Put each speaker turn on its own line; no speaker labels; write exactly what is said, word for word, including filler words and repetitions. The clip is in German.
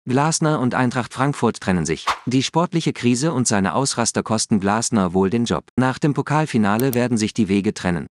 Glasner und Eintracht Frankfurt trennen sich. Die sportliche Krise und seine Ausraster kosten Glasner wohl den Job. Nach dem Pokalfinale werden sich die Wege trennen.